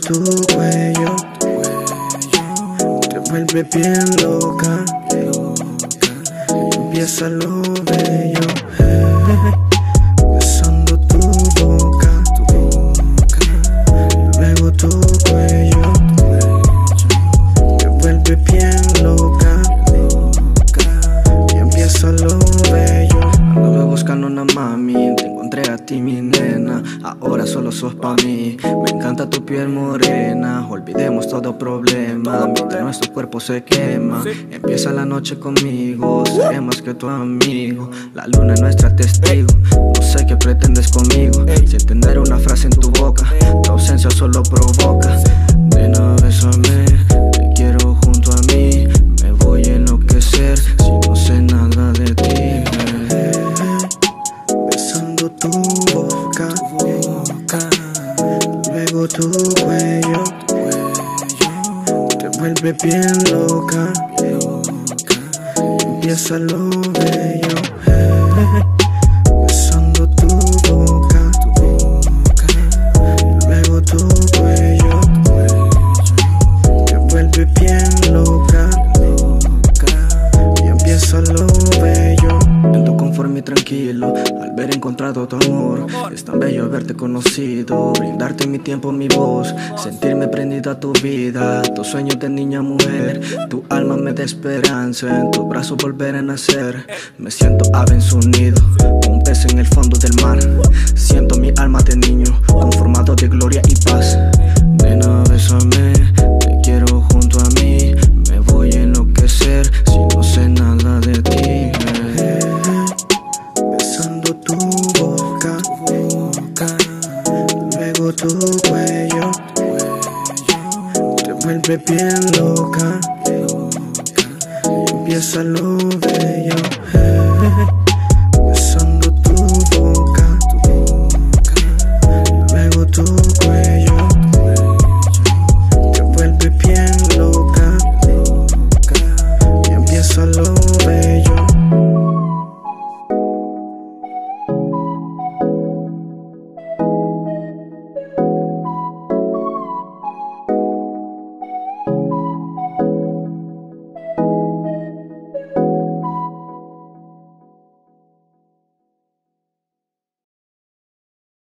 tu cuello, te vuelve bien loca, empieza lo bello, besando tu boca, luego tu cuello, te vuelve bien loca, y empieza lo bello. Anduve buscando una mami, te encontré a ti mi nena, ahora solo sos pa' mí. Me encanta tu piel morena, olvidemos todo problema, mientras nuestro cuerpo se quema. Empieza la noche conmigo, seré más que tu amigo, la luna es nuestra testigo. No sé qué pretendes conmigo, sin tener una frase en tu boca, tu ausencia solo provoca. Nena, bésame, te quiero junto a mí, me voy a enloquecer si no sé nada de ti. Besando tu boca, luego tu cuello, te vuelve bien loca, empieza lo bello, besando tu boca, luego tu cuello, te vuelve bien loca, y empieza lo bello. En tu confort y tranquilo, al ver encontrado tu amor, es tan bello haberte conocido, brindarte mi tiempo, mi voz, sentirme prendida a tu vida, tus sueños de niña mujer, tu alma me da esperanza, en tus brazos volver a nacer, me siento ave en su nido, un pez en el fondo del mar, siento mi alma de niño, conformado de gloria y paz. Nena, bésame, te quiero junto a mí, me voy a enloquecer si no sé nada de ti. Besando tu boca, luego tu cuello, te vuelve bien loca, y empieza lo